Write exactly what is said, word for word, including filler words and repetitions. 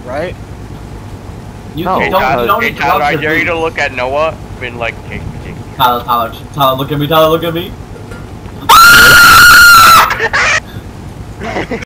right? You No, don't, Tyler, you don't Hey, interrupt Tyler, I the dare you beat. to look at Noah. I mean, like, take, take. Tyler, Tyler, Tyler, look at me, Tyler, look at me.